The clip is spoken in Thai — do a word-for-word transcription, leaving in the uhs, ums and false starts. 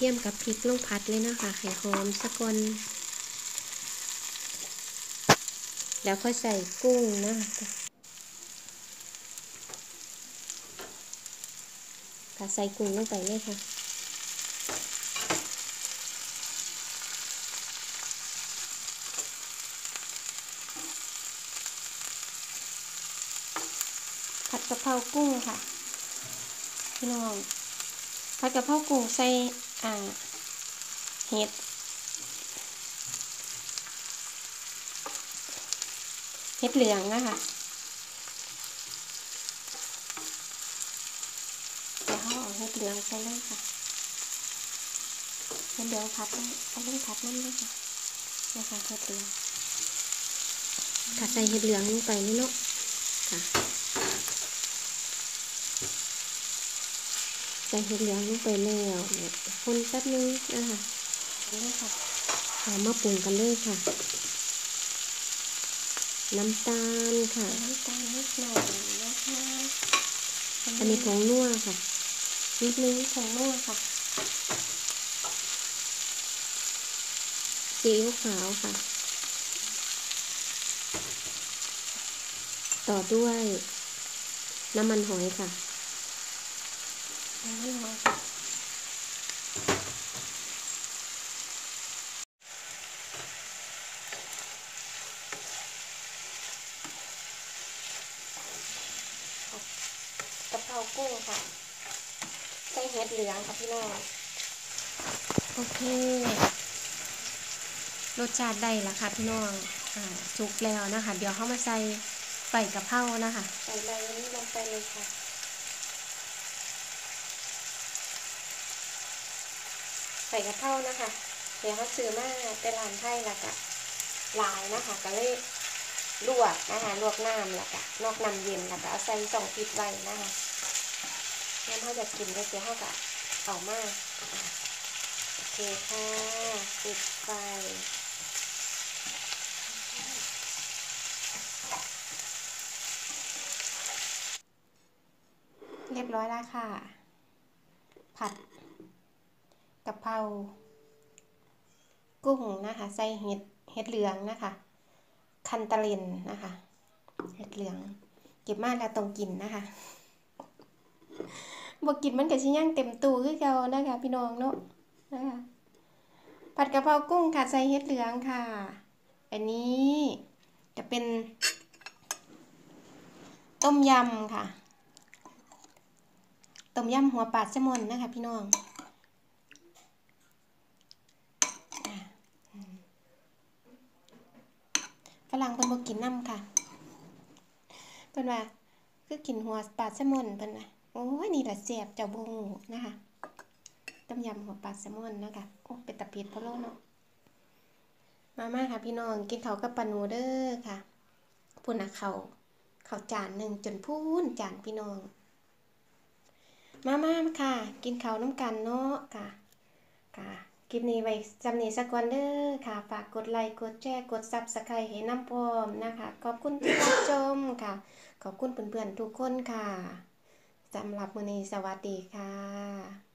มกับพริกลงผัดเลยนะคะให้หอมสักก่อนแล้วค่อยใส่กุ้งนะคะค่ะใส่กุ้งลงไปเลยค่ะผัดกะเพรากุ้งค่ะพี่น้องผัดกะเพรากุ้งใส่อ่าเห็ดเห็ดเหลืองนะคะเดี๋ยวเขาเอาเห็ดเหลืองใส่เลยค่ะเห็ดเหลืองผัดเอาลงผัดนั่นเลยค่ะนะคะเห็ดเหลืองค่ะใส่เห็ดเหลืองลงไปนี่เนาะค่ะใส่เห็ดเหลืองลงไปแล้วเนี่ยคนแป๊บนึงนะคะนี่ค่ะเอามาปรุงกันเลยค่ะน้ำตาลค่ะน้ำตาลนิดหน่อยนะคะอันนี้ผงนัวค่ะนิดนึงผงนัวค่ะซีอิ๊วขาวค่ะต่อด้วยน้ำมันหอยค่ะน้ำมันหอยค่ะกะเพรากุ้งค่ะใส่เห็ดเหลืองค่ะพี่น้องโอเครสชาติได้ละค่ะพี่น้องอ่าสุกแล้วนะคะเดี๋ยวเข้ามาใส่ใบกะเพรานะคะใส่ใบนี้ลงไปเลยค่ะใส่กะเพรานะคะเดี๋ยวเขาซื้อมาเป็นร้านไทยแล้วก็ลายนะคะก็เลยลวกนะคะลวกน้ำแล้วก็นอกน้ำเย็นแล้วก็เอาใส่สองปิดไว้นะคะงั้นเขาจะกินได้เดี๋ยวเขาก็เอามาโอเคค่ะปิดไฟเรียบร้อยแล้วค่ะผัดกะเพรากุ้งนะคะใส่เห็ดเห็ดเหลืองนะคะคันตะเลนนะคะเห็ดเหลืองเก็บมาแล้วต้องกินนะคะบอกกินมันกับชิ้นย่างเต็มตู้คือเก่านะคะพี่น้องเนาะนะคะผัดกะเพรากุ้งค่ะใส่เห็ดเหลืองค่ะอันนี้จะเป็นต้มยำค่ะต้มยำหัวปลาแซลมอนนะคะพี่น้องฝรั่งเพิ่นบ่กินน้ำค่ะเพิ่นว่าคือกินหัวปลาแซลมอนเพิ่นว่าโอ้ยนี่แหละแซ่บเจ้าบ่ฮู้นะคะต้มยำหัวปลาแซลมอนนะคะโอ้เป็นตะเผ็ดพะโล้เนาะมามาค่ะพี่น้องกินข้าวกับปลาหนูเด้อค่ะพุ่นน่ะข้าวข้าวจานหนึ่งจนพูนจานพี่น้องมามาค่ะกินข้าวน้ำกันเนาะค่ะค่ะคลิปนี้ไว้จำนี้สักวันเด้อค่ะฝากกดไลค์กดแชร์กด ซับสไครบ์ ให้น้ำพร้อมนะคะขอบคุณที่รับชมค่ะขอบคุณเพื่อนๆทุกคนค่ะสำหรับมื้อนี้สวัสดีค่ะ